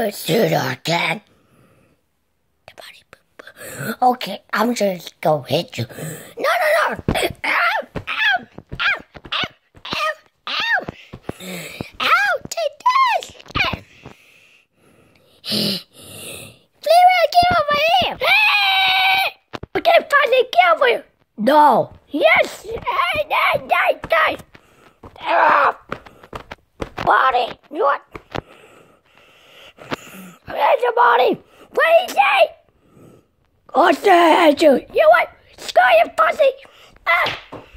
Let's do that again. Okay, I'm just gonna hit you. No. Ow, ow, ow, ow, ow, ow. Ow, take this. Freddy, get over here. We can finally get over you. No. Yes. Body, what? Where's your body? What is it? What's that? You what? Screw you, pussy! Ah!